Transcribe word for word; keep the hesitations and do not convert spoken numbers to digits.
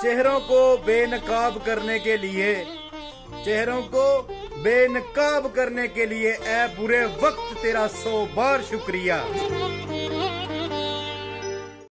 चेहरों को बेनकाब करने के लिए चेहरों को बेनकाब करने के लिए ऐ बुरे वक्त तेरा सौ बार शुक्रिया।